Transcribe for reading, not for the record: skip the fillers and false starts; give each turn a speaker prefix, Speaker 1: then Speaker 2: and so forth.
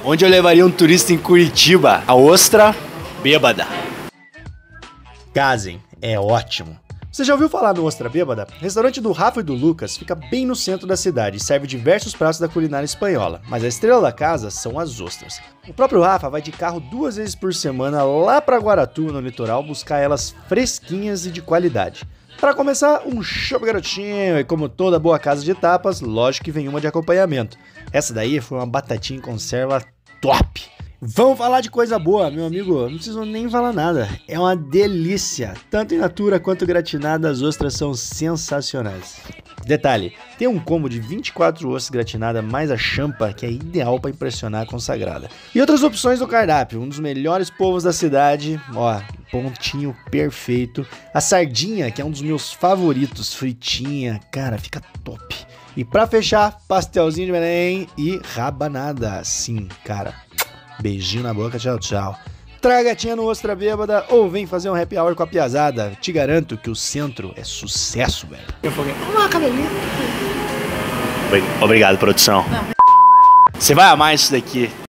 Speaker 1: Onde eu levaria um turista em Curitiba? A ostra bêbada.
Speaker 2: Casem, é ótimo. Você já ouviu falar no Ostra Bêbada? O restaurante do Rafa e do Lucas fica bem no centro da cidade e serve diversos pratos da culinária espanhola, mas a estrela da casa são as ostras. O próprio Rafa vai de carro 2 vezes por semana lá pra Guaratuba, no litoral, buscar elas fresquinhas e de qualidade. Para começar, um chopp garotinho, e como toda boa casa de tapas, lógico que vem uma de acompanhamento. Essa daí foi uma batatinha em conserva top! Vamos falar de coisa boa, meu amigo, não preciso nem falar nada, é uma delícia, tanto in natura quanto gratinada, as ostras são sensacionais. Detalhe, tem um combo de 24 ostras gratinadas mais a champa que é ideal para impressionar a consagrada. E outras opções do cardápio, um dos melhores povos da cidade, ó, pontinho perfeito, a sardinha que é um dos meus favoritos, fritinha, cara, fica top. E pra fechar, pastelzinho de Belém e rabanada, sim, cara. Beijinho na boca, tchau, tchau. Traga a gatinha no Ostra Bêbada ou vem fazer um happy hour com a piazada. Te garanto que o centro é sucesso, velho. Eu falei, cabelinho.
Speaker 1: Obrigado, produção. Você vai amar isso daqui.